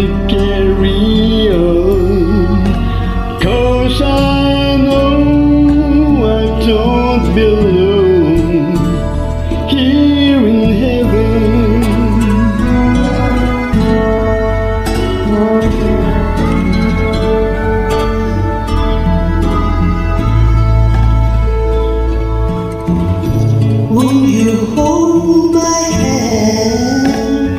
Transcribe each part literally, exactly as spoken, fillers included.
carry on, 'cause I know I don't belong here in heaven. Will you hold my hand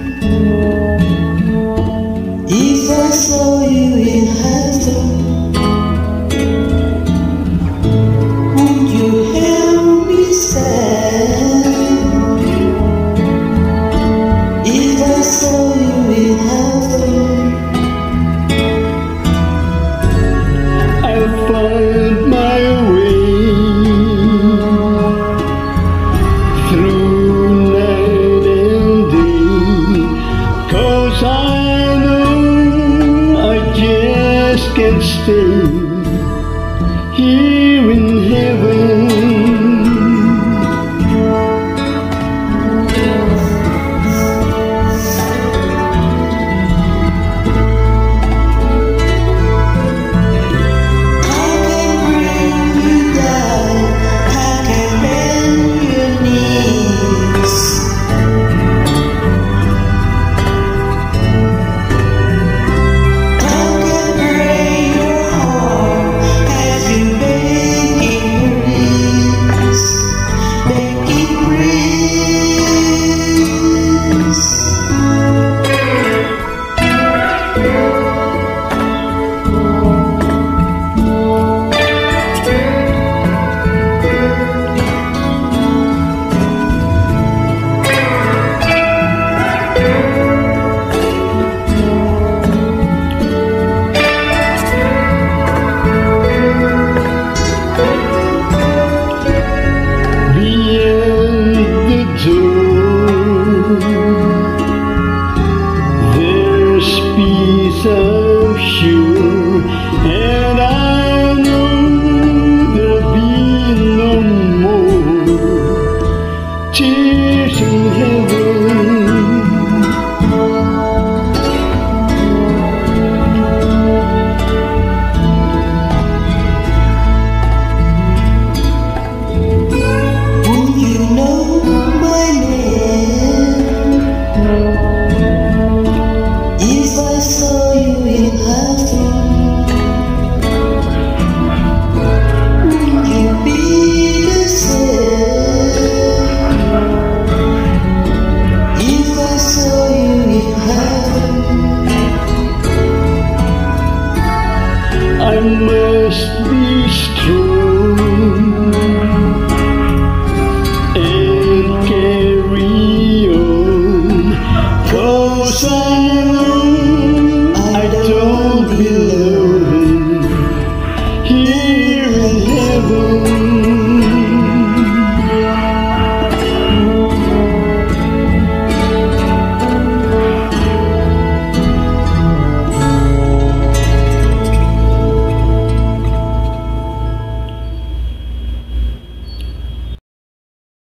if I saw you in heaven? Would you help me stand if I saw you in heaven? I'll find my way through night and day, 'cause I know I just can't stay here in heaven. There's peace, I'm sure, and I know there'll be no more tears in heaven. Will you know my name if I saw you in heaven? Will you be the same if I saw you in heaven? I'm